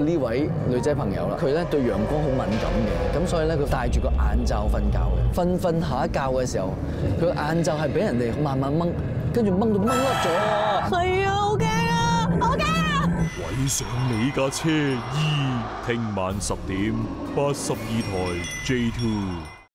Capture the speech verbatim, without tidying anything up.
呢位女仔朋友啦，佢咧對陽光好敏感嘅，咁所以咧佢戴住個眼罩瞓覺嘅，瞓瞓下一覺嘅時候，佢個眼罩係俾人哋慢慢掹，跟住掹到掹甩咗。 係啊，好驚啊，好驚啊！ 毀上你架車二，聽晚十點八十二台 J two。